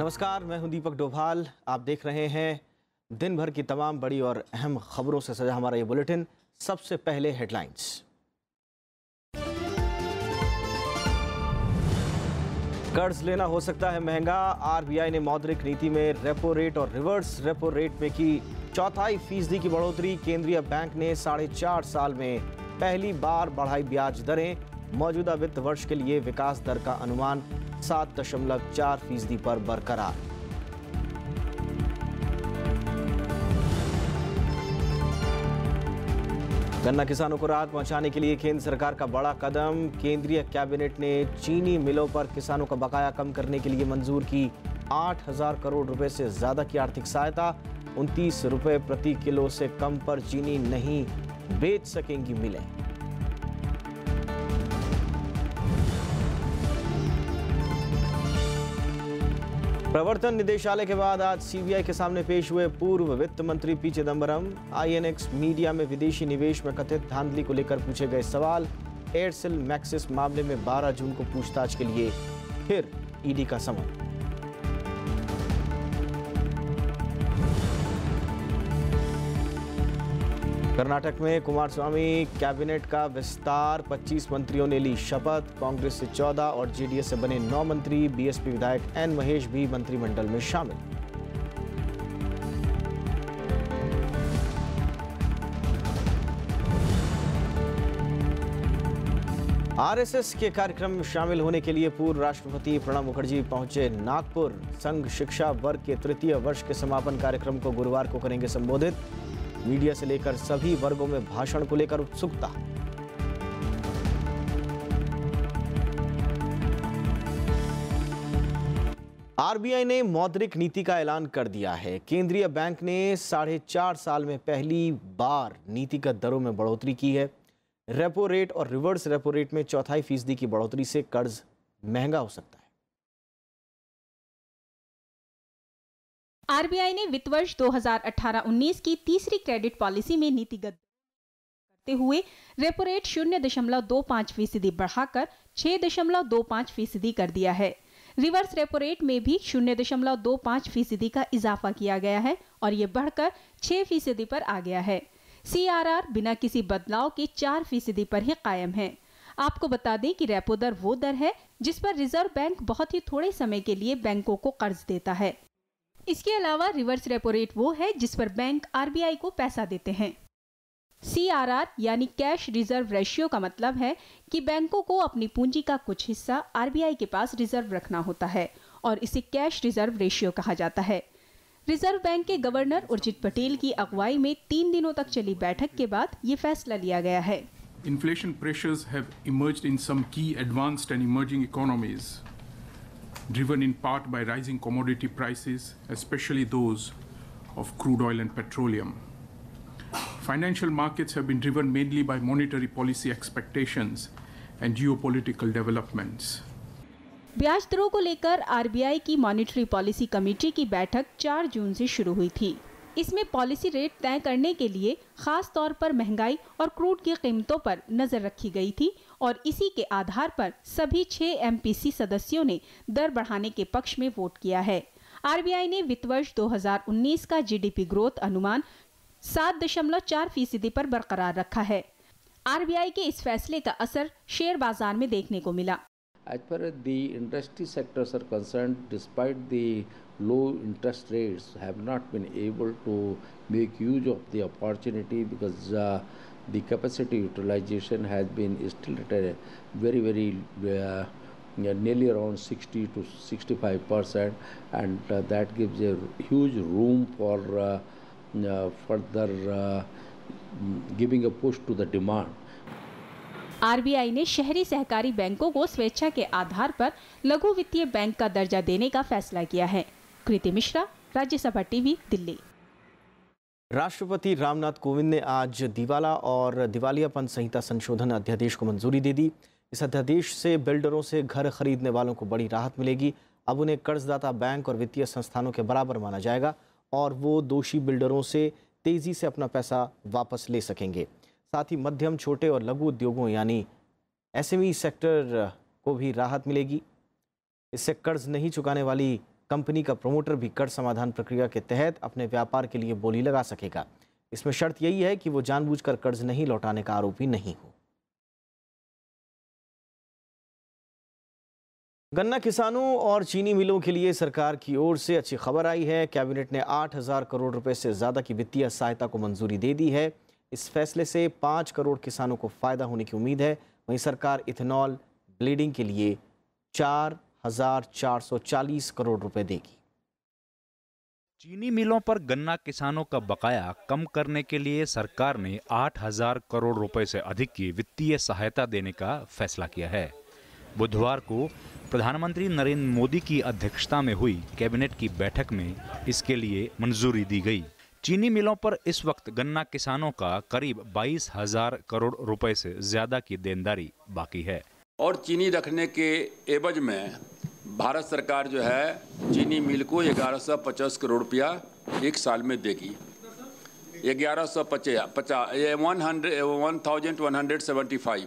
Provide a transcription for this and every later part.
नमस्कार, मैं हूं दीपक डोभाल। आप देख रहे हैं दिन भर की तमाम बड़ी और अहम खबरों से सजा हमारा ये बुलेटिन। सबसे पहले हेडलाइंस। कर्ज लेना हो सकता है महंगा। आरबीआई ने मौद्रिक नीति में रेपो रेट और रिवर्स रेपो रेट में की 0.25% की बढ़ोतरी। केंद्रीय बैंक ने 4.5 साल में पहली बार बढ़ाई ब्याज दरें। मौजूदा वित्त वर्ष के लिए विकास दर का अनुमान 7.4% पर बरकरार। गन्ना किसानों को राहत पहुंचाने के लिए केंद्र सरकार का बड़ा कदम। केंद्रीय कैबिनेट ने चीनी मिलों पर किसानों का बकाया कम करने के लिए मंजूर की 8,000 करोड़ रुपए से ज्यादा की आर्थिक सहायता। 29 रुपए प्रति किलो से कम पर चीनी नहीं बेच सकेंगी मिलें। प्रवर्तन निदेशालय के बाद आज सीबीआई के सामने पेश हुए पूर्व वित्त मंत्री पी चिदंबरम। आईएनएक्स मीडिया में विदेशी निवेश में कथित धांधली को लेकर पूछे गए सवाल। एयरसेल मैक्सिस मामले में 12 जून को पूछताछ के लिए फिर ईडी का समन। कर्नाटक में कुमारस्वामी कैबिनेट का विस्तार। 25 मंत्रियों ने ली शपथ। कांग्रेस से 14 और जेडीएस से बने 9 मंत्री। बीएसपी विधायक एन महेश भी मंत्रिमंडल में शामिल। आरएसएस के कार्यक्रम में शामिल होने के लिए पूर्व राष्ट्रपति प्रणब मुखर्जी पहुंचे नागपुर। संघ शिक्षा वर्ग के तृतीय वर्ष के समापन कार्यक्रम को गुरुवार को करेंगे संबोधित। मीडिया से लेकर सभी वर्गों में भाषण को लेकर उत्सुकता। आरबीआई ने मौद्रिक नीति का ऐलान कर दिया है। केंद्रीय बैंक ने 4.5 साल में पहली बार नीतिगत दरों में बढ़ोतरी की है। रेपो रेट और रिवर्स रेपो रेट में 0.25% की बढ़ोतरी से कर्ज महंगा हो सकता है। आरबीआई ने वित्त वर्ष 2018-19 की तीसरी क्रेडिट पॉलिसी में नीतिगत करते हुए रेपो रेट 0.25% बढ़ाकर 6.25% कर दिया है। रिवर्स रेपो रेट में भी 0.25% का इजाफा किया गया है और ये बढ़कर 6% पर आ गया है। सीआरआर बिना किसी बदलाव के 4% पर ही कायम है। आपको बता दें कि रेपो दर वो दर है जिस पर रिजर्व बैंक बहुत ही थोड़े समय के लिए बैंकों को कर्ज देता है। इसके अलावा रिवर्स रेपो रेट वो है जिस पर बैंक आरबीआई को पैसा देते हैं। सीआरआर यानी कैश रिजर्व रेशियो का मतलब है कि बैंकों को अपनी पूंजी का कुछ हिस्सा आरबीआई के पास रिजर्व रखना होता है और इसे कैश रिजर्व रेशियो कहा जाता है। रिजर्व बैंक के गवर्नर उर्जित पटेल की अगुवाई में 3 दिनों तक चली बैठक के बाद ये फैसला लिया गया है। Inflation pressures have emerged in some key advanced and emerging economies, driven in part by rising commodity prices, especially those of crude oil and petroleum. Financial markets have been driven mainly by monetary policy expectations and geopolitical developments. ब्याज दरों को लेकर RBI की monetary policy committee की बैठक 4 जून से शुरू हुई थी। इसमें पॉलिसी रेट तय करने के लिए खास तौर पर महंगाई और क्रूड की कीमतों पर नजर रखी गई थी और इसी के आधार पर सभी 6 एमपीसी सदस्यों ने दर बढ़ाने के पक्ष में वोट किया है। आरबीआई ने वित्त वर्ष 2019 का जीडीपी ग्रोथ अनुमान 7.4% पर बरकरार रखा है। आरबीआई के इस फैसले का असर शेयर बाजार में देखने को मिला। As far as the industry sectors are concerned, despite the low interest rates, have not been able to make use of the opportunity because the capacity utilization has been still at a very nearly around 60 to 65%, and that gives a huge room for further giving a push to the demand. RBI ने शहरी सहकारी बैंकों को स्वेच्छा के आधार पर लघु वित्तीय बैंक का दर्जा देने का फैसला किया है। कृति मिश्रा, राज्यसभा टीवी, दिल्ली। राष्ट्रपति रामनाथ कोविंद ने आज दिवाला और दिवालियापन संहिता संशोधन अध्यादेश को मंजूरी दे दी। इस अध्यादेश से बिल्डरों से घर खरीदने वालों को बड़ी राहत मिलेगी। अब उन्हें कर्जदाता बैंक और वित्तीय संस्थानों के बराबर माना जाएगा और वो दोषी बिल्डरों से तेजी से अपना पैसा वापस ले सकेंगे। साथ ही मध्यम, छोटे और लघु उद्योगों यानी एसएमई सेक्टर को भी राहत मिलेगी। इससे कर्ज नहीं चुकाने वाली कंपनी का प्रमोटर भी कर्ज समाधान प्रक्रिया के तहत अपने व्यापार के लिए बोली लगा सकेगा। इसमें शर्त यही है कि वो जानबूझकर कर्ज नहीं लौटाने का आरोपी नहीं हो। गन्ना किसानों और चीनी मिलों के लिए सरकार की ओर से अच्छी खबर आई है। कैबिनेट ने 8,000 करोड़ रुपए से ज़्यादा की वित्तीय सहायता को मंजूरी दे दी है। इस फैसले से 5 करोड़ किसानों को फ़ायदा होने की उम्मीद है। वहीं सरकार इथेनॉल ब्लेडिंग के लिए 4,440 करोड़ रुपए देगी। चीनी मिलों पर गन्ना किसानों का बकाया कम करने के लिए सरकार ने 8,000 करोड़ रुपए से अधिक की वित्तीय सहायता देने का फैसला किया है। बुधवार को प्रधानमंत्री नरेंद्र मोदी की अध्यक्षता में हुई कैबिनेट की बैठक में इसके लिए मंजूरी दी गई। चीनी मिलों पर इस वक्त गन्ना किसानों का करीब 22,000 करोड़ रुपए से ज्यादा की देनदारी बाकी है और चीनी रखने के एवज में भारत सरकार जो है चीनी मिल को 1150 करोड़ रुपया एक साल में देगी। 1175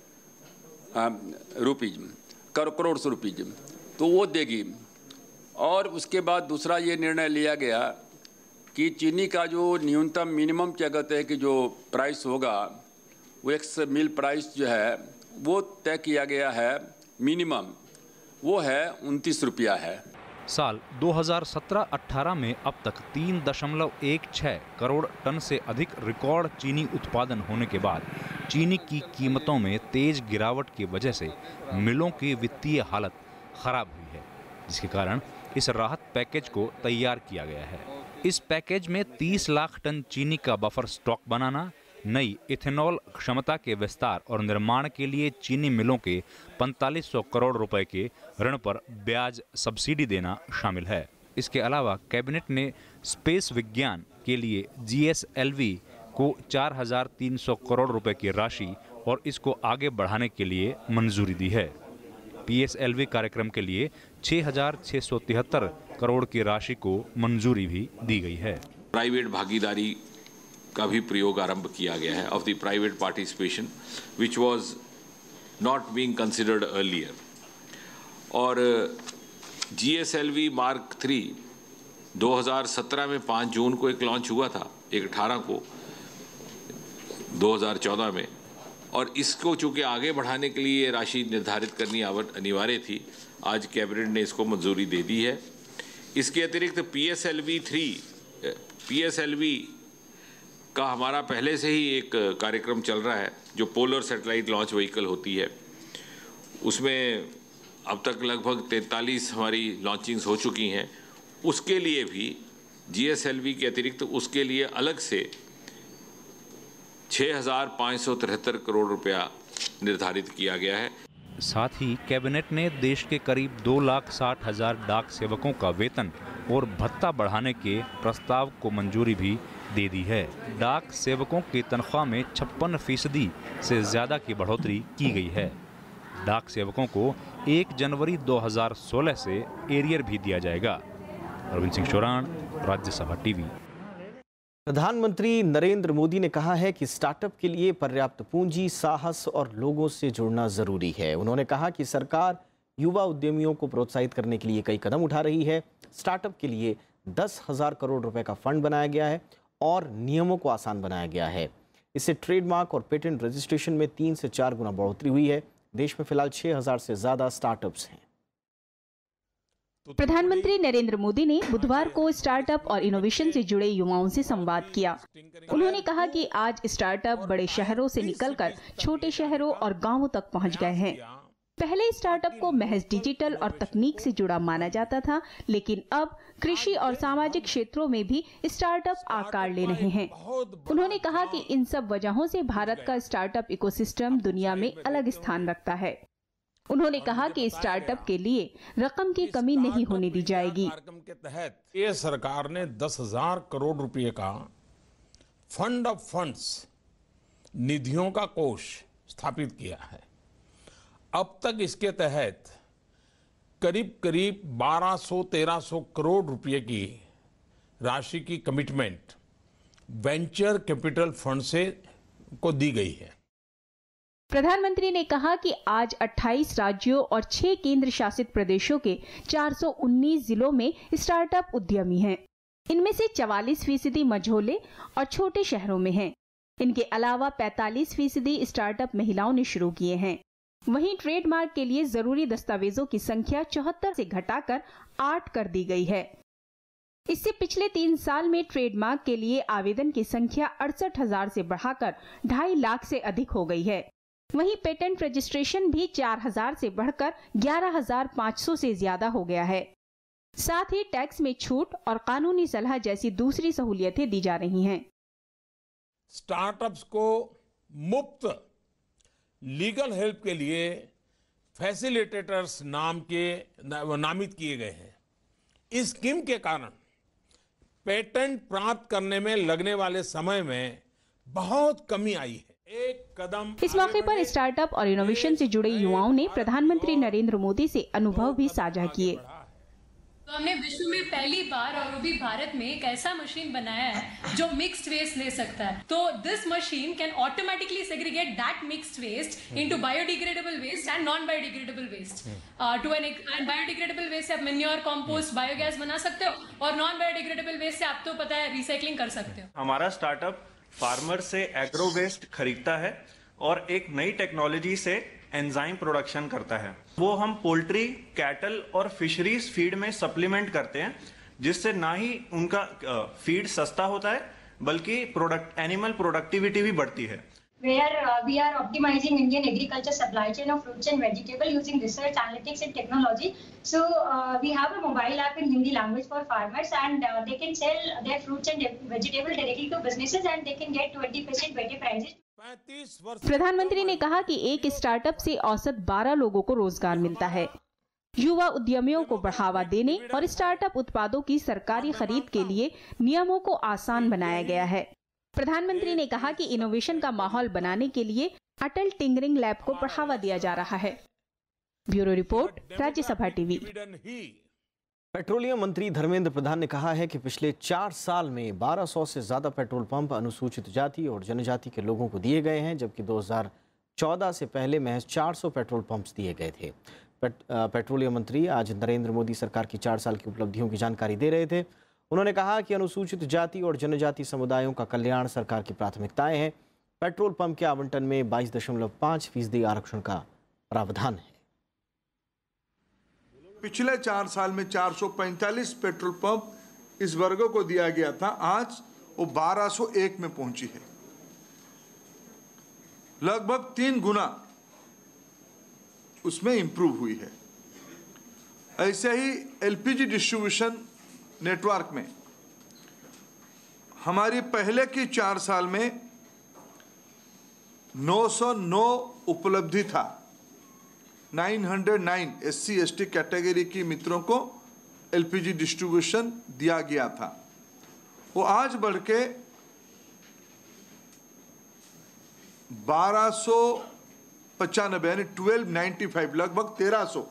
रुपीज करोड़ रुपीज तो वो देगी। और उसके बाद दूसरा ये निर्णय लिया गया कि चीनी का जो न्यूनतम मिनिमम क्या कहते हैं कि जो प्राइस होगा वो एक्स मिल प्राइस जो है वो तय किया गया है। मिनिमम वो है 29 रुपया है। साल 2017-18 में अब तक 3.16 करोड़ टन से अधिक रिकॉर्ड चीनी उत्पादन होने के बाद चीनी की कीमतों में तेज गिरावट की वजह से मिलों की वित्तीय हालत खराब हुई है, जिसके कारण इस राहत पैकेज को तैयार किया गया है। इस पैकेज में 30 लाख टन चीनी का बफर स्टॉक बनाना, नई इथेनॉल क्षमता के विस्तार और निर्माण के लिए चीनी मिलों के 4500 करोड़ रुपए के ऋण पर ब्याज सब्सिडी देना शामिल है। इसके अलावा कैबिनेट ने स्पेस विज्ञान के लिए GSLV को 4,300 करोड़ रुपए की राशि और इसको आगे बढ़ाने के लिए मंजूरी दी है। PSLV कार्यक्रम के लिए 6,673 करोड़ की राशि को मंजूरी भी दी गई है। प्राइवेट भागीदारी का भी प्रयोग आरंभ किया गया है of the private participation which was not being considered earlier. और GSLV मार्क 3 2017 में 5 जून को एक लॉन्च हुआ था, एक 18 को 2014 में, और इसको चूंकि आगे बढ़ाने के लिए राशि निर्धारित करनी अनिवार्य थी, आज कैबिनेट ने इसको मंजूरी दे दी है। इसके अतिरिक्त PSLV का हमारा पहले से ही एक कार्यक्रम चल रहा है जो पोलर सैटेलाइट लॉन्च व्हीकल होती है। उसमें अब तक लगभग 43 हमारी लॉन्चिंग्स हो चुकी हैं। उसके लिए भी GSLV के अतिरिक्त उसके लिए अलग से 6,573 करोड़ रुपया निर्धारित किया गया है। साथ ही कैबिनेट ने देश के करीब 2,60,000 डाक सेवकों का वेतन और भत्ता बढ़ाने के प्रस्ताव को मंजूरी भी दे दी है। डाक सेवकों की तनख्वाह में 56% से ज्यादा की बढ़ोतरी की गई है। डाक सेवकों को 1 जनवरी 2016 से एरियर भी दिया जाएगा। अरविंद सिंह चौरान, राज्यसभा टीवी। प्रधानमंत्री नरेंद्र मोदी ने कहा है कि स्टार्टअप के लिए पर्याप्त पूंजी, साहस और लोगों से जुड़ना जरूरी है। उन्होंने कहा कि सरकार युवा उद्यमियों को प्रोत्साहित करने के लिए कई कदम उठा रही है। स्टार्टअप के लिए 10,000 करोड़ रुपए का फंड बनाया गया है और नियमों को आसान बनाया गया है। इससे ट्रेडमार्क और पेटेंट रजिस्ट्रेशन में 3 से 4 गुना बढ़ोतरी हुई है। देश में फिलहाल 6,000 से ज्यादा स्टार्टअप्स हैं। प्रधानमंत्री नरेंद्र मोदी ने बुधवार को स्टार्टअप और इनोवेशन से जुड़े युवाओं से संवाद किया। उन्होंने कहा कि आज स्टार्टअप बड़े शहरों से निकलकर छोटे शहरों और गांवों तक पहुंच गए हैं। पहले स्टार्टअप को महज डिजिटल और तकनीक से जुड़ा माना जाता था, लेकिन अब कृषि और सामाजिक क्षेत्रों में भी स्टार्टअप आकार ले रहे हैं। उन्होंने कहा कि इन सब वजहों से भारत का स्टार्टअप इकोसिस्टम दुनिया में अलग स्थान रखता है। उन्होंने कहा कि स्टार्टअप के लिए रकम की कमी नहीं होने दी जाएगी। के तहत ये सरकार ने 10,000 करोड़ रुपए का फंड ऑफ फंड्स निधियों का कोष स्थापित किया है। अब तक इसके तहत करीब 1200-1300 करोड़ रुपए की राशि की कमिटमेंट वेंचर कैपिटल फंड से को दी गई है। प्रधानमंत्री ने कहा कि आज 28 राज्यों और 6 केंद्र शासित प्रदेशों के 419 जिलों में स्टार्टअप उद्यमी हैं। इनमें से 44% मझोले और छोटे शहरों में हैं। इनके अलावा 45% स्टार्टअप महिलाओं ने शुरू किए हैं। वहीं ट्रेडमार्क के लिए जरूरी दस्तावेजों की संख्या 74 से घटाकर 8 कर दी गई है। इससे पिछले 3 साल में ट्रेडमार्क के लिए आवेदन की संख्या 68,000 से बढ़ाकर 2.5 लाख से अधिक हो गई है। वहीं पेटेंट रजिस्ट्रेशन भी 4,000 से बढ़कर 11,500 से ज्यादा हो गया है। साथ ही टैक्स में छूट और कानूनी सलाह जैसी दूसरी सहूलियतें दी जा रही हैं। स्टार्टअप्स को मुफ्त लीगल हेल्प के लिए फैसिलिटेटर्स नामित किए गए हैं। इस स्कीम के कारण पेटेंट प्राप्त करने में लगने वाले समय में बहुत कमी आई है। एक कदम इस मौके पर स्टार्टअप और इनोवेशन से जुड़े युवाओं ने प्रधानमंत्री नरेंद्र मोदी से अनुभव भी साझा किए। तो हमने विश्व में पहली बार और वो भी भारत में एक ऐसा मशीन बनाया है जो मिक्स्ड वेस्ट ले सकता है। तो this machine can automatically segregate that mixed waste into biodegradable waste and non biodegradable waste. टू एन बायोडिग्रेडेबल वेस्ट से आप मैन्योर, कंपोस्ट, बायोगैस बना सकते हो और नॉन बायोडिग्रेडेबल वेस्ट से आप तो पता है रिसाइकलिंग कर सकते हो। हमारा स्टार्टअप फार्मर से एग्रो वेस्ट खरीदता है और एक नई टेक्नोलॉजी से एंजाइम प्रोडक्शन करता है। वो हम पोल्ट्री, कैटल और फिशरीज फीड में सप्लीमेंट करते हैं, जिससे ना ही उनका फीड सस्ता होता है बल्कि एनिमल प्रोडक्टिविटी भी बढ़ती है। Where we are optimizing Indian agriculture supply chain of fruits and vegetables using research, analytics and technology. So we have a mobile app in Hindi language for farmers and they can sell their fruits and vegetables directly to businesses and they can get 20% better prices. प्रधानमंत्री ने कहा कि एक startup से औसत 12 लोगों को रोजगार मिलता है। युवा उद्यमियों को बढ़ावा देने और स्टार्टअप उत्पादों की सरकारी खरीद के लिए नियमों को आसान बनाया गया है। प्रधानमंत्री ने कहा कि इनोवेशन का माहौल बनाने के लिए अटल टिंकरिंग लैब को बढ़ावा दिया जा रहा है। Bureau report, Rajya Sabha TV. पेट्रोलियम मंत्री धर्मेंद्र प्रधान ने कहा है कि पिछले 4 साल में 1200 से ज्यादा पेट्रोल पंप अनुसूचित जाति और जनजाति के लोगों को दिए गए हैं, जबकि 2014 से पहले महज 400 पेट्रोल पंप्स दिए गए थे। पेट्रोलियम मंत्री आज नरेंद्र मोदी सरकार की 4 साल की उपलब्धियों की जानकारी दे रहे थे। उन्होंने कहा कि अनुसूचित जाति और जनजाति समुदायों का कल्याण सरकार की प्राथमिकताएं हैं। पेट्रोल पंप के आवंटन में 22.5% आरक्षण का प्रावधान है। पिछले 4 साल में 445 पेट्रोल पंप इस वर्ग को दिया गया था, आज वो 1201 में पहुंची है। लगभग 3 गुना उसमें इंप्रूव हुई है। ऐसे ही एलपीजी डिस्ट्रीब्यूशन नेटवर्क में हमारी पहले की 4 साल में 909 उपलब्धि था। 909 SC ST कैटेगरी की मित्रों को एलपीजी डिस्ट्रीब्यूशन दिया गया था। वो आज बढ़ के 1295 यानी 1295, लगभग 1300।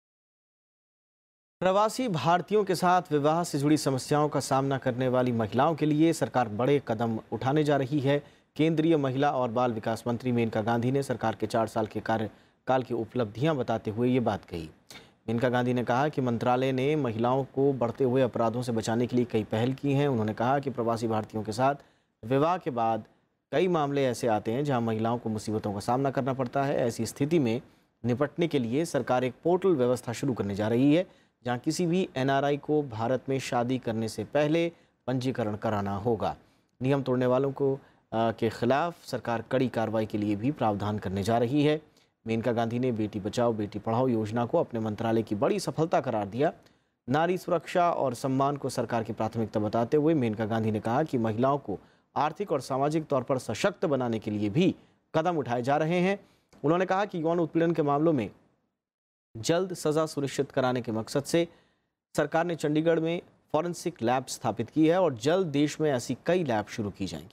प्रवासी भारतीयों के साथ विवाह से जुड़ी समस्याओं का सामना करने वाली महिलाओं के लिए सरकार बड़े कदम उठाने जा रही है। केंद्रीय महिला और बाल विकास मंत्री मेनका गांधी ने सरकार के 4 साल के कार्यकाल की उपलब्धियां बताते हुए ये बात कही। मेनका गांधी ने कहा कि मंत्रालय ने महिलाओं को बढ़ते हुए अपराधों से बचाने के लिए कई पहल की हैं। उन्होंने कहा कि प्रवासी भारतीयों के साथ विवाह के बाद कई मामले ऐसे आते हैं जहां महिलाओं को मुसीबतों का सामना करना पड़ता है। ऐसी स्थिति में निपटने के लिए सरकार एक पोर्टल व्यवस्था शुरू करने जा रही है, जहां किसी भी NRI को भारत में शादी करने से पहले पंजीकरण कराना होगा। नियम तोड़ने वालों को के खिलाफ सरकार कड़ी कार्रवाई के लिए भी प्रावधान करने जा रही है। मेनका गांधी ने बेटी बचाओ बेटी पढ़ाओ योजना को अपने मंत्रालय की बड़ी सफलता करार दिया। नारी सुरक्षा और सम्मान को सरकार की प्राथमिकता बताते हुए मेनका गांधी ने कहा कि महिलाओं को आर्थिक और सामाजिक तौर पर सशक्त बनाने के लिए भी कदम उठाए जा रहे हैं। उन्होंने कहा कि यौन उत्पीड़न के मामलों में जल्द सजा सुनिश्चित कराने के मकसद से सरकार ने चंडीगढ़ में फॉरेंसिक लैब स्थापित की है और जल्द देश में ऐसी कई लैब शुरू की जाएंगी।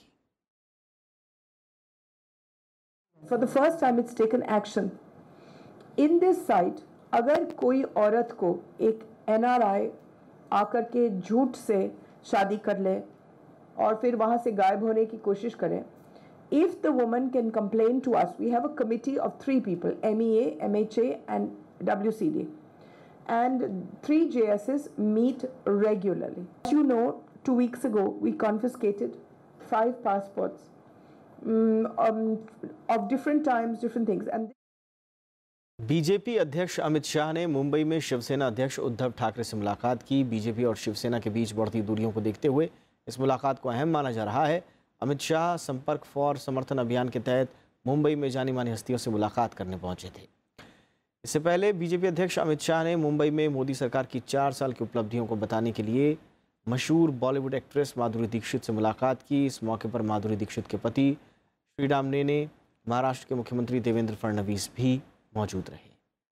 For the first time it's taken action. In this site, अगर कोई औरत को एक NRI आकर के झूठ से शादी कर ले और फिर वहाँ से गायब होने की कोशिश करे, If the woman can complain to us, we have a committee of 3 people, MEA, MHA and WCD. And 3 JSs meet regularly. As you know, 2 weeks ago, we confiscated 5 passports of different times, different things. And BJP अध्यक्ष अमित शाह ने मुंबई में शिवसेना अध्यक्ष उद्धव ठाकरे से मुलाकात की। BJP और शिवसेना के बीच बढ़ती दूरियों को देखते हुए इस मुलाकात को अहम माना जा रहा है। अमित शाह संपर्क फॉर समर्थन अभियान के तहत मुंबई में जानी मानी हस्तियों से मुलाकात करने पहुंचे थे। इससे पहले बीजेपी अध्यक्ष अमित शाह ने मुंबई में मोदी सरकार की 4 साल की उपलब्धियों को बताने के लिए मशहूर बॉलीवुड एक्ट्रेस माधुरी दीक्षित से मुलाकात की। इस मौके पर माधुरी दीक्षित के पति श्रीराम नेने, महाराष्ट्र के मुख्यमंत्री देवेंद्र फडणवीस भी मौजूद रहे।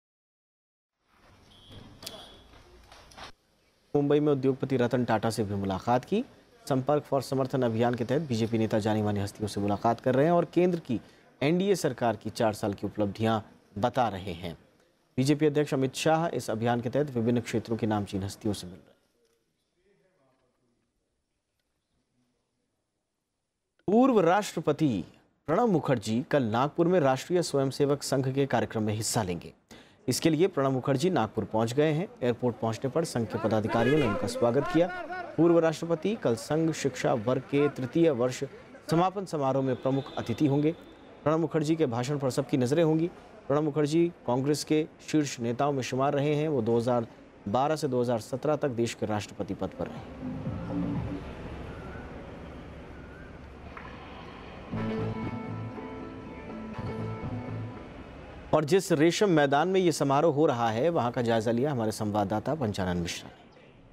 मुंबई में उद्योगपति रतन टाटा से भी मुलाकात की। संपर्क फॉर समर्थन अभियान के तहत बीजेपी नेता जानी मानी हस्तियों से मुलाकात कर रहे हैं और केंद्र की एनडीए सरकार की 4 साल की उपलब्धियां बता रहे हैं। बीजेपी अध्यक्ष अमित शाह इस अभियान के तहत विभिन्न क्षेत्रों की नामचीन हस्तियों से मिल रहे हैं। पूर्व राष्ट्रपति प्रणब मुखर्जी कल नागपुर में राष्ट्रीय स्वयंसेवक संघ के कार्यक्रम में हिस्सा लेंगे। इसके लिए प्रणब मुखर्जी नागपुर पहुंच गए हैं। एयरपोर्ट पहुंचने पर संघ के पदाधिकारियों ने उनका स्वागत किया। पूर्व राष्ट्रपति कल संघ शिक्षा वर्ग के 3य वर्ष समापन समारोह में प्रमुख अतिथि होंगे। प्रणब मुखर्जी के भाषण पर सबकी नजरें होंगी। प्रणब मुखर्जी कांग्रेस के शीर्ष नेताओं में शुमार रहे हैं। वो 2012 से 2017 तक देश के राष्ट्रपति पद पर रहे। और जिस रेशम मैदान में ये समारोह हो रहा है वहां का जायजा लिया हमारे संवाददाता पंचानन मिश्रा ने।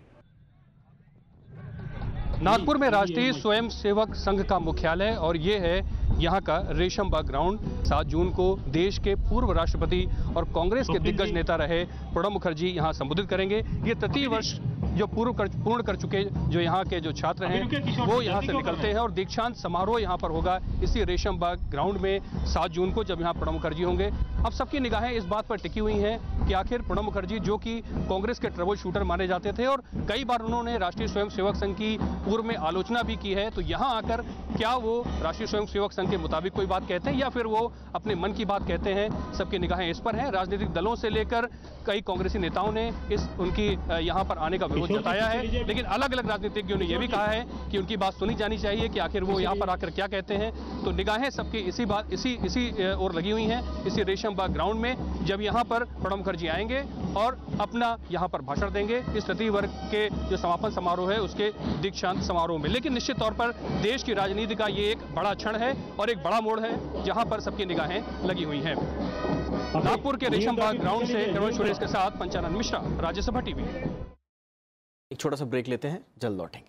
नागपुर में राष्ट्रीय स्वयंसेवक संघ का मुख्यालय और ये है यहाँ का रेशम बाग ग्राउंड। 7 जून को देश के पूर्व राष्ट्रपति और कांग्रेस के दिग्गज नेता रहे प्रणब मुखर्जी यहाँ संबोधित करेंगे। ये 3 वर्ष जो पूर्ण कर चुके जो यहाँ के जो छात्र हैं वो यहाँ से निकलते हैं और दीक्षांत समारोह यहाँ पर होगा इसी रेशम बाग ग्राउंड में 7 जून को, जब यहाँ प्रणब मुखर्जी होंगे। अब सबकी निगाहें इस बात पर टिकी हुई हैं कि आखिर प्रणब मुखर्जी जो कि कांग्रेस के ट्रबल शूटर माने जाते थे और कई बार उन्होंने राष्ट्रीय स्वयंसेवक संघ की पूर्व में आलोचना भी की है, तो यहाँ आकर क्या वो राष्ट्रीय स्वयंसेवक संघ के मुताबिक कोई बात कहते हैं या फिर वो अपने मन की बात कहते हैं। सबकी निगाहें इस पर हैं। राजनीतिक दलों से लेकर कई कांग्रेसी नेताओं ने उनकी यहाँ पर आने का विरोध जताया है, लेकिन अलग अलग राजनीतिज्ञों ने यह भी कहा है कि उनकी बात सुनी जानी चाहिए कि आखिर वो यहाँ पर आकर क्या कहते हैं। तो निगाहें सबकी इसी ओर लगी हुई हैं, इसी रेशम बाग ग्राउंड में, जब यहाँ पर प्रणब मुखर्जी आएंगे और अपना यहाँ पर भाषण देंगे इस तृतीय वर्ग के जो समापन समारोह है उसके दीक्षांत समारोह में। लेकिन निश्चित तौर पर देश की राजनीति का ये एक बड़ा क्षण है और एक बड़ा मोड़ है जहां पर सबकी निगाहें लगी हुई हैं। नागपुर के रेशम बाग ग्राउंड से रमेश सुरेश के साथ पंचानन मिश्रा, राज्यसभा टीवी। एक छोटा सा ब्रेक लेते हैं, जल्द लौटेंगे।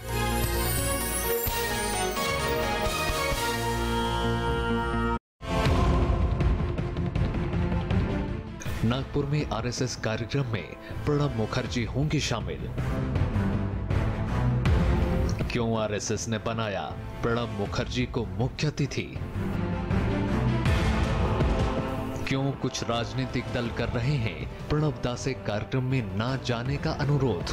नागपुर में आरएसएस कार्यक्रम में प्रणब मुखर्जी होंगे शामिल। क्यों आरएसएस ने बनाया प्रणब मुखर्जी को मुख्य अतिथि? क्यों कुछ राजनीतिक दल कर रहे हैं प्रणब दा से कार्यक्रम में ना जाने का अनुरोध?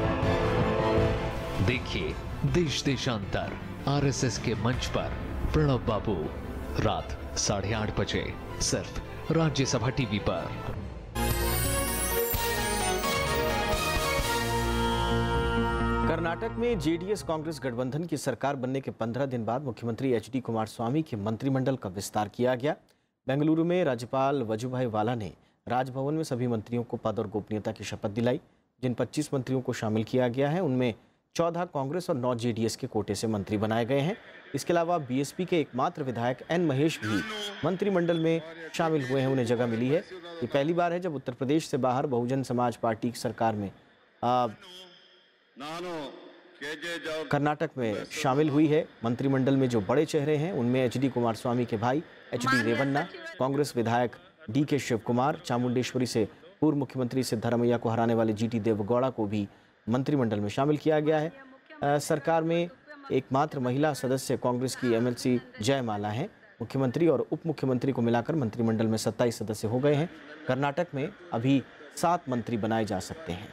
देखिए देश देशांतर आरएसएस के मंच पर प्रणब बाबू, रात 8:30 बजे सिर्फ राज्यसभा टीवी पर। कर्नाटक में जेडीएस कांग्रेस गठबंधन की सरकार बनने के 15 दिन बाद मुख्यमंत्री एचडी कुमारस्वामी के मंत्रिमंडल का विस्तार किया गया। बेंगलुरु में राज्यपाल वजुभाई वाला ने राजभवन में सभी मंत्रियों को पद और गोपनीयता की शपथ दिलाई। जिन 25 मंत्रियों को शामिल किया गया है उनमें 14 कांग्रेस और 9 जेडीएस के कोटे से मंत्री बनाए गए हैं। इसके अलावा बीएसपी के एकमात्र विधायक एन महेश भी मंत्रिमंडल में शामिल हुए हैं, उन्हें जगह मिली है। ये पहली बार है जब उत्तर प्रदेश से बाहर बहुजन समाज पार्टी की सरकार में कर्नाटक में शामिल हुई है। मंत्रिमंडल में जो बड़े चेहरे हैं उनमें एचडी कुमारस्वामी के भाई एचडी रेवन्ना, कांग्रेस विधायक डीके शिव कुमार, चामुंडेश्वरी से पूर्व मुख्यमंत्री सिद्धरामैया को हराने वाले जीटी देवगौड़ा को भी मंत्रिमंडल में शामिल किया गया है। सरकार में एकमात्र महिला सदस्य कांग्रेस की एमएलसी जयमाला हैं। मुख्यमंत्री और उप मुख्यमंत्री को मिलाकर मंत्रिमंडल में 27 सदस्य हो गए हैं। कर्नाटक में अभी 7 मंत्री बनाए जा सकते हैं।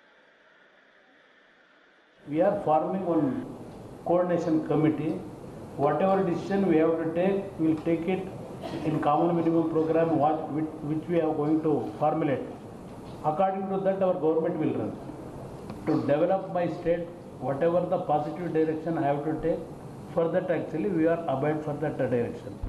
We are forming one coordination committee whatever decision we have to take, we will take it in common minimum program which we are going to formulate. According to that, our government will run. To develop my state, whatever the positive direction I have to take, for that actually we are abide for that direction.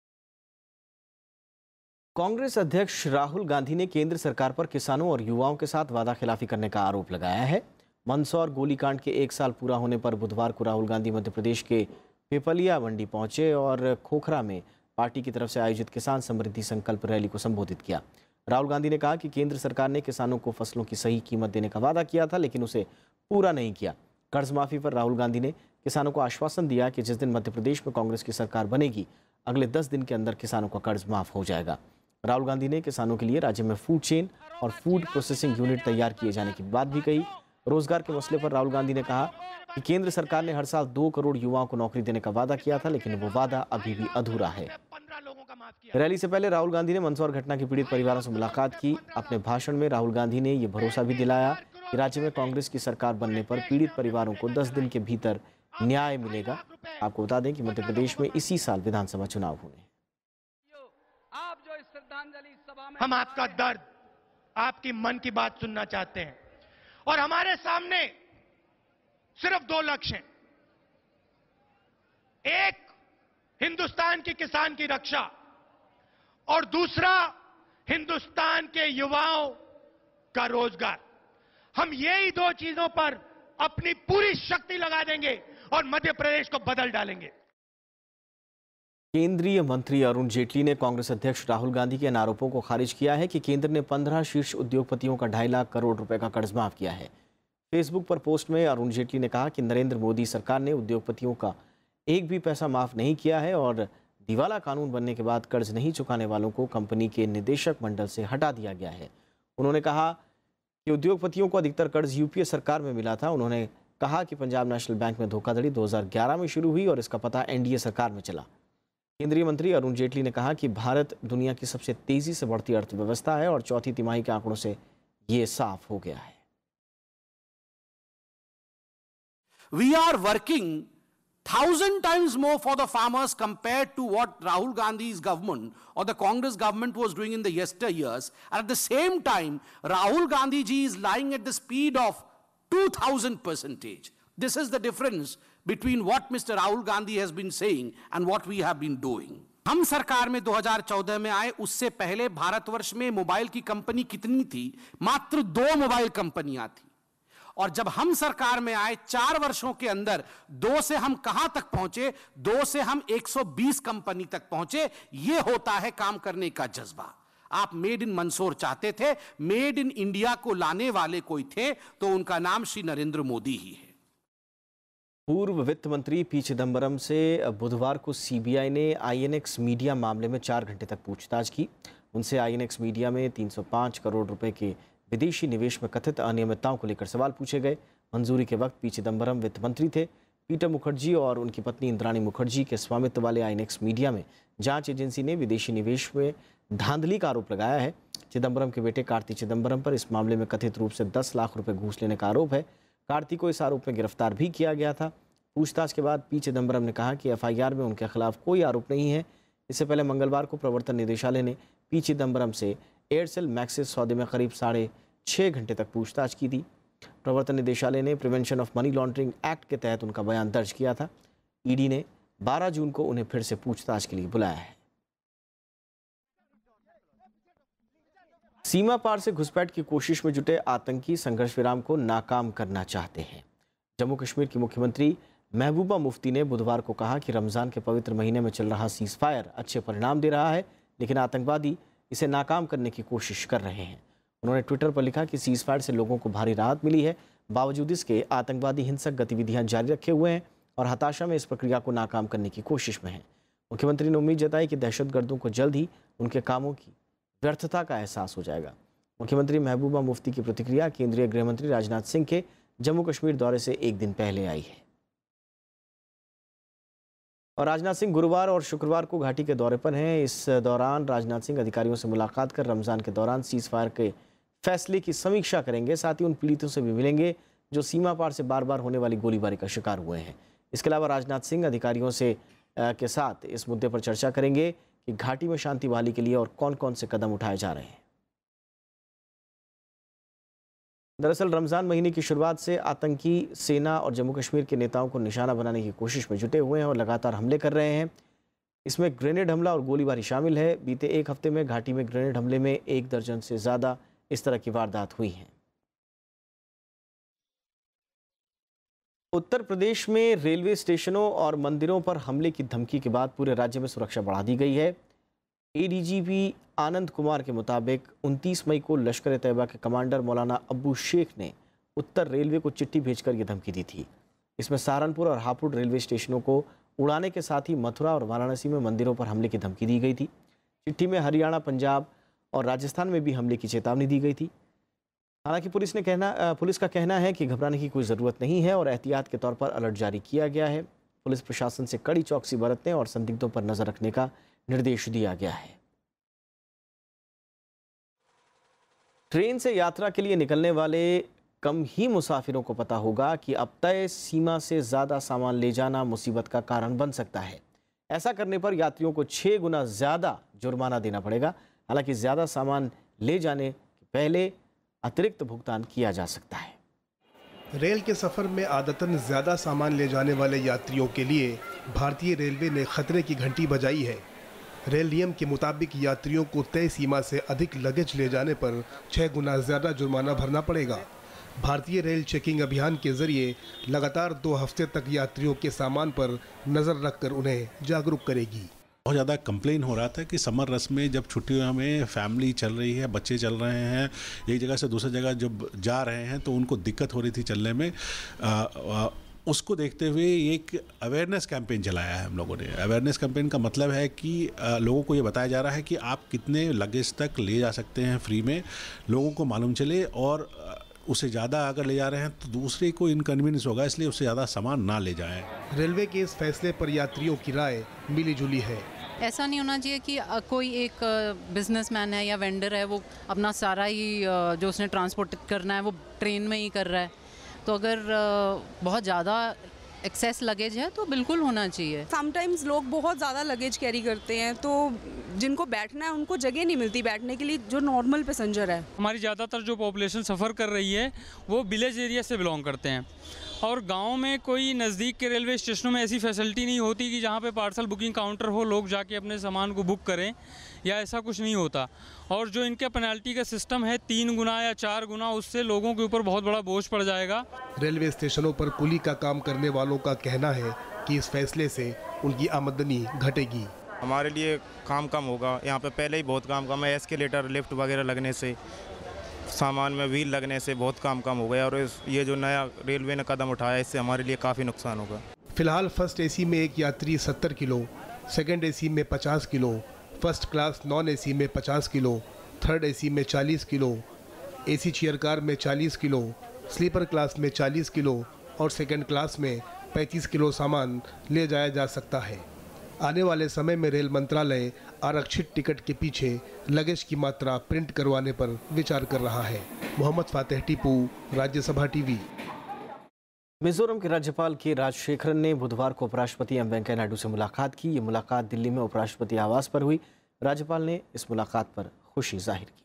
Congress अध्यक्ष राहुल गांधी ने केंद्र सरकार पर किसानों और युवाओं के साथ वादा खिलाफी करने का आरोप लगाया है। मंदसौर गोलीकांड के 1 साल पूरा होने पर बुधवार को राहुल गांधी मध्य प्रदेश के पिपलिया मंडी पहुंचे और खोखरा में पार्टी की तरफ से आयोजित किसान समृद्धि संकल्प रैली को संबोधित किया। राहुल गांधी ने कहा कि केंद्र सरकार ने किसानों को फसलों की सही कीमत देने का वादा किया था, लेकिन उसे पूरा नहीं किया। कर्ज माफी पर राहुल गांधी ने किसानों को आश्वासन दिया कि जिस दिन मध्य प्रदेश में कांग्रेस की सरकार बनेगी, अगले 10 दिन के अंदर किसानों का कर्ज माफ हो जाएगा। राहुल गांधी ने किसानों के लिए राज्य में फूड चेन और फूड प्रोसेसिंग यूनिट तैयार किए जाने की बात भी कही। रोजगार के मसले पर राहुल गांधी ने कहा कि केंद्र सरकार ने हर साल 2 करोड़ युवाओं को नौकरी देने का वादा किया था, लेकिन वो वादा अभी भी अधूरा है। रैली से पहले राहुल गांधी ने मंदसौर घटना के पीड़ित परिवारों से मुलाकात की। अपने भाषण में राहुल गांधी ने ये भरोसा भी दिलाया कि राज्य में कांग्रेस की सरकार बनने पर पीड़ित परिवारों को 10 दिन के भीतर न्याय मिलेगा। आपको बता दें कि मध्य प्रदेश में इसी साल विधानसभा चुनाव होने। हम आपका दर्द, आपकी मन की बात सुनना चाहते हैं और हमारे सामने सिर्फ 2 लक्ष्य हैं। एक, हिंदुस्तान के किसान की रक्षा और दूसरा, हिंदुस्तान के युवाओं का रोजगार। हम यही 2 चीजों पर अपनी पूरी शक्ति लगा देंगे और मध्य प्रदेश को बदल डालेंगे। केंद्रीय मंत्री अरुण जेटली ने कांग्रेस अध्यक्ष राहुल गांधी के इन आरोपों को खारिज किया है कि केंद्र ने 15 शीर्ष उद्योगपतियों का 2.5 लाख करोड़ रुपए का कर्ज माफ किया है। फेसबुक पर पोस्ट में अरुण जेटली ने कहा कि नरेंद्र मोदी सरकार ने उद्योगपतियों का एक भी पैसा माफ नहीं किया है और दिवाला कानून बनने के बाद कर्ज नहीं चुकाने वालों को कंपनी के निदेशक मंडल से हटा दिया गया है। उन्होंने कहा कि उद्योगपतियों को अधिकतर कर्ज यूपीए सरकार में मिला था। उन्होंने कहा कि पंजाब नेशनल बैंक में धोखाधड़ी 2011 में शुरू हुई और इसका पता एनडीए सरकार में चला। केंद्रीय मंत्री अरुण जेटली ने कहा कि भारत दुनिया की सबसे तेजी से बढ़ती अर्थव्यवस्था है और चौथी तिमाही के आंकड़ों से ये साफ हो गया है। We are working 1,000 times more for the farmers compared to what Rahul Gandhi's government or the Congress government was doing in the yesteryears. And at the same time, Rahul Gandhi ji is lying at the speed of 2,000%. This is the difference between what Mr. Rahul Gandhi has been saying and what we have been doing. हम सरकार में 2014 में आए, उससे पहले भारतवर्ष में mobile की company कितनी थी? मात्र 2 मोबाइल कंपनियां थी। और जब हम सरकार में आए 4 वर्षों के अंदर 2 से हम कहां तक पहुंचे? 2 से हम 120 कंपनी तक पहुंचे। यह होता है काम करने का जज्बा। आप मेड इन मंदसौर चाहते थे, मेड इन इंडिया को लाने वाले कोई थे तो उनका नाम श्री नरेंद्र मोदी ही है। पूर्व वित्त मंत्री पी चिदम्बरम से बुधवार को सीबीआई ने आईएनएक्स मीडिया मामले में 4 घंटे तक पूछताछ की। उनसे आईएनएक्स मीडिया में 305 करोड़ रुपए के विदेशी निवेश में कथित अनियमितताओं को लेकर सवाल पूछे गए। मंजूरी के वक्त पी चिदम्बरम वित्त मंत्री थे। पीटर मुखर्जी और उनकी पत्नी इंद्राणी मुखर्जी के स्वामित्व वाले आईएनएक्स मीडिया में जांच एजेंसी ने विदेशी निवेश में धांधली का आरोप लगाया है। चिदम्बरम के बेटे कार्ति चिदम्बरम पर इस मामले में कथित रूप से 10 लाख रुपए घूस लेने का आरोप है। कार्ति को इस आरोप में गिरफ्तार भी किया गया था। पूछताछ के बाद पी चिदम्बरम ने कहा कि एफआईआर में उनके खिलाफ कोई आरोप नहीं है। इससे पहले मंगलवार को प्रवर्तन निदेशालय ने पी चिदम्बरम से एयरसेल मैक्सिस सौदे में करीब 6.5 घंटे तक पूछताछ की थी। प्रवर्तन निदेशालय ने prevention of money laundering act के तहत उनका बयान दर्ज किया था। ईडी ने 12 जून को उन्हें फिर से पूछताछ के लिए बुलाया है। सीमा पार से घुसपैठ की कोशिश में जुटे आतंकी संघर्ष विराम को नाकाम करना चाहते हैं। जम्मू कश्मीर की मुख्यमंत्री महबूबा मुफ्ती ने बुधवार को कहा कि रमजान के पवित्र महीने में चल रहा सीज फायर अच्छे परिणाम दे रहा है, लेकिन आतंकवादी इसे नाकाम करने की कोशिश कर रहे हैं। उन्होंने ट्विटर पर लिखा कि सीज फायर से लोगों को भारी राहत मिली है, बावजूद इसके आतंकवादी हिंसक गतिविधियां जारी रखे हुए हैं और हताशा में इस प्रक्रिया को नाकाम करने की कोशिश में हैं। मुख्यमंत्री ने उम्मीद जताई कि दहशतगर्दों को जल्द ही उनके कामों की व्यर्थता का एहसास हो जाएगा। मुख्यमंत्री महबूबा मुफ्ती की प्रतिक्रिया केंद्रीय गृह मंत्री राजनाथ सिंह के जम्मू कश्मीर दौरे से 1 दिन पहले आई है। और राजनाथ सिंह गुरुवार और शुक्रवार को घाटी के दौरे पर हैं। इस दौरान राजनाथ सिंह अधिकारियों से मुलाकात कर रमजान के दौरान सीज फायर के फैसले की समीक्षा करेंगे। साथ ही उन पीड़ितों से भी मिलेंगे जो सीमा पार से बार बार होने वाली गोलीबारी का शिकार हुए हैं। इसके अलावा राजनाथ सिंह अधिकारियों से के साथ इस मुद्दे पर चर्चा करेंगे कि घाटी में शांति बहाली के लिए और कौन कौन से कदम उठाए जा रहे हैं। दरअसल रमज़ान महीने की शुरुआत से आतंकी सेना और जम्मू कश्मीर के नेताओं को निशाना बनाने की कोशिश में जुटे हुए हैं और लगातार हमले कर रहे हैं। इसमें ग्रेनेड हमला और गोलीबारी शामिल है। बीते एक हफ्ते में घाटी में ग्रेनेड हमले में 1 दर्जन से ज़्यादा इस तरह की वारदात हुई हैं। उत्तर प्रदेश में रेलवे स्टेशनों और मंदिरों पर हमले की धमकी के बाद पूरे राज्य में सुरक्षा बढ़ा दी गई है। एडीजीपी आनंद कुमार के मुताबिक 29 मई को लश्कर ए तैयबा के कमांडर मौलाना अब्बू शेख ने उत्तर रेलवे को चिट्ठी भेजकर ये धमकी दी थी। इसमें सहारनपुर और हापुड़ रेलवे स्टेशनों को उड़ाने के साथ ही मथुरा और वाराणसी में मंदिरों पर हमले की धमकी दी गई थी। चिट्ठी में हरियाणा, पंजाब और राजस्थान में भी हमले की चेतावनी दी गई थी। हालांकि पुलिस का कहना है कि घबराने की कोई ज़रूरत नहीं है और एहतियात के तौर पर अलर्ट जारी किया गया है। पुलिस प्रशासन से कड़ी चौकसी बरतने और संदिग्धों पर नज़र रखने का निर्देश दिया गया है। ट्रेन से यात्रा के लिए निकलने वाले कम ही मुसाफिरों को पता होगा कि अब तय सीमा से ज़्यादा सामान ले जाना मुसीबत का कारण बन सकता है। ऐसा करने पर यात्रियों को 6 गुना ज़्यादा जुर्माना देना पड़ेगा। हालांकि ज़्यादा सामान ले जाने के पहले अतिरिक्त भुगतान किया जा सकता है। रेल के सफ़र में आदतन ज़्यादा सामान ले जाने वाले यात्रियों के लिए भारतीय रेलवे ने खतरे की घंटी बजाई है। रेल नियम के मुताबिक यात्रियों को तय सीमा से अधिक लगेज ले जाने पर 6 गुना ज़्यादा जुर्माना भरना पड़ेगा। भारतीय रेल चेकिंग अभियान के जरिए लगातार 2 हफ्ते तक यात्रियों के सामान पर नज़र रखकर उन्हें जागरूक करेगी। बहुत ज़्यादा कंप्लेन हो रहा था कि समर रस में जब छुट्टियों में फैमिली चल रही है, बच्चे चल रहे हैं, एक जगह से दूसरी जगह जब जा रहे हैं तो उनको दिक्कत हो रही थी चलने में। उसको देखते हुए एक अवेयरनेस कैंपेन चलाया है हम लोगों ने। अवेयरनेस कैंपेन का मतलब है कि लोगों को ये बताया जा रहा है कि आप कितने लगेज तक ले जा सकते हैं फ्री में, लोगों को मालूम चले, और उससे ज़्यादा अगर ले जा रहे हैं तो दूसरे को इनकन्वीनियंस होगा, इसलिए उससे ज़्यादा सामान ना ले जाएं। रेलवे के इस फैसले पर यात्रियों की राय मिली जुली है। ऐसा नहीं होना चाहिए कि कोई एक बिजनेसमैन है या वेंडर है, वो अपना सारा ही जो उसने ट्रांसपोर्ट करना है वो ट्रेन में ही कर रहा है। तो अगर बहुत ज़्यादा एक्सेस लगेज है तो बिल्कुल होना चाहिए। समटाइम्स लोग बहुत ज़्यादा लगेज कैरी करते हैं तो जिनको बैठना है उनको जगह नहीं मिलती बैठने के लिए, जो नॉर्मल पैसेंजर है। हमारी ज़्यादातर जो पॉपुलेशन सफ़र कर रही है वो विलेज एरिया से बिलोंग करते हैं और गांव में कोई नज़दीक के रेलवे स्टेशनों में ऐसी फैसिलिटी नहीं होती कि जहां पे पार्सल बुकिंग काउंटर हो, लोग जाके अपने सामान को बुक करें, या ऐसा कुछ नहीं होता। और जो इनके पेनल्टी का सिस्टम है 3 गुना या 4 गुना, उससे लोगों के ऊपर बहुत बड़ा बोझ पड़ जाएगा। रेलवे स्टेशनों पर कुली का काम करने वालों का कहना है कि इस फैसले से उनकी आमदनी घटेगी। हमारे लिए काम कम होगा, यहाँ पे पहले ही बहुत काम कम है। एस्केलेटर, लिफ्ट वगैरह लगने से, सामान में व्हील लगने से बहुत काम कम हो गया, और ये जो नया रेलवे ने कदम उठाया इससे हमारे लिए काफ़ी नुकसान होगा। फिलहाल फर्स्ट एसी में एक यात्री 70 किलो, सेकंड एसी में 50 kilo, first class non AC में 50 किलो, थर्ड एसी में 40 किलो, एसी चेयर कार में 40 किलो, स्लीपर क्लास में 40 किलो और सेकंड क्लास में 35 किलो सामान ले जाया जा सकता है। आने वाले समय में रेल मंत्रालय आरक्षित टिकट के पीछे लगेज की मात्रा प्रिंट करवाने पर विचार कर रहा है। मोहम्मद फातेह टीपू, राज्यसभा टीवी। मिजोरम के राज्यपाल के राजशेखरन ने बुधवार को उपराष्ट्रपति एम वेंकैया नायडू से मुलाकात की। ये मुलाकात दिल्ली में उपराष्ट्रपति आवास पर हुई। राज्यपाल ने इस मुलाकात पर खुशी जाहिर की।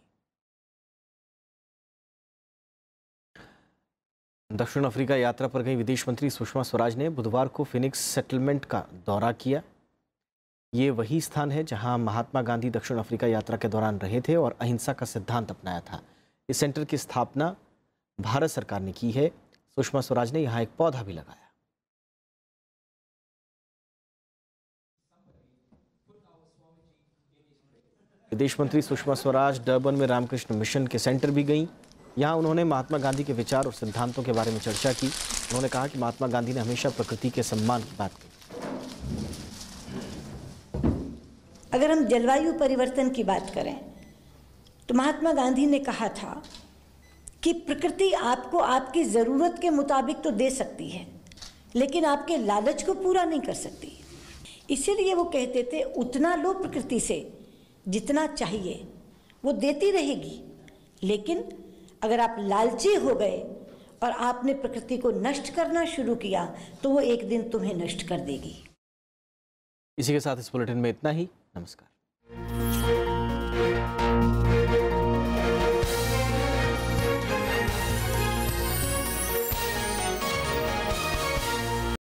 दक्षिण अफ्रीका यात्रा पर गई विदेश मंत्री सुषमा स्वराज ने बुधवार को फिनिक्स सेटलमेंट का दौरा किया। ये वही स्थान है जहां महात्मा गांधी दक्षिण अफ्रीका यात्रा के दौरान रहे थे और अहिंसा का सिद्धांत अपनाया था। इस सेंटर की स्थापना भारत सरकार ने की है। सुषमा स्वराज ने यहां एक पौधा भी लगाया। विदेश मंत्री सुषमा स्वराज डर्बन में रामकृष्ण मिशन के सेंटर भी गईं। यहां उन्होंने महात्मा गांधी के विचार और सिद्धांतों के बारे में चर्चा की। उन्होंने कहा कि महात्मा गांधी ने हमेशा प्रकृति के सम्मान की बात की। अगर हम जलवायु परिवर्तन की बात करें तो महात्मा गांधी ने कहा था कि प्रकृति आपको आपकी ज़रूरत के मुताबिक तो दे सकती है, लेकिन आपके लालच को पूरा नहीं कर सकती। इसीलिए वो कहते थे उतना लो प्रकृति से जितना चाहिए, वो देती रहेगी, लेकिन अगर आप लालची हो गए और आपने प्रकृति को नष्ट करना शुरू किया तो वो एक दिन तुम्हें नष्ट कर देगी। इसी के साथ इस बुलेटिन में इतना ही। नमस्कार।